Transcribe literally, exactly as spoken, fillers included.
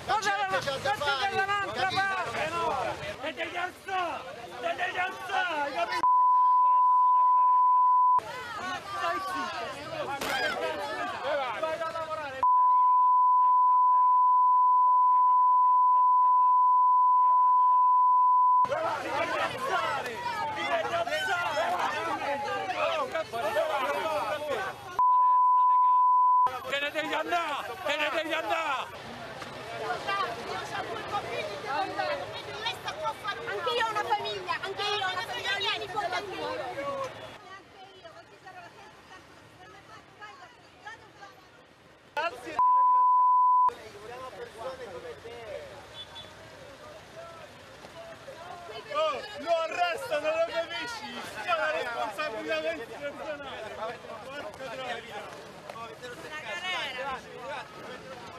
Cosa dall'altra parte, no? E devi alzare! E devi alzare, capito? Stai zitto! Vai a lavorare! Ti devi alzare! Ti devi alzare! Te ne devi andare! Te ne devi andare! Anche io ho una famiglia, anche io ho una famiglia, io nipote anche io. Neanche io, non ci sarà Alzi! Vogliamo persone come te. Oh, lo arrestano, lo capisci? C'è una responsabilità personale! Porca troia! Una galera!